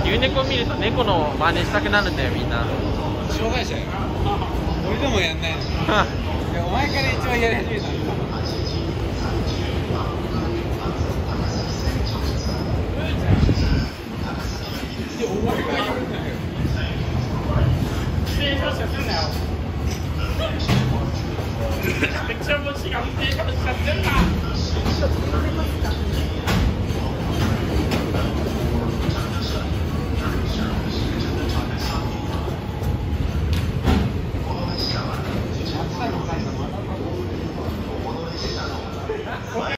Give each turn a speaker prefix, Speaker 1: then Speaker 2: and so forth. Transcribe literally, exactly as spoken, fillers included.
Speaker 1: 牛猫見ると猫の真似したくなるんだよみんな。
Speaker 2: 障害者よ。俺でもやんないの。いやお前から一番やり始めたの。いやお前がやるんだよ。正常者すんなよ。めっちゃ虫が正常者すんな。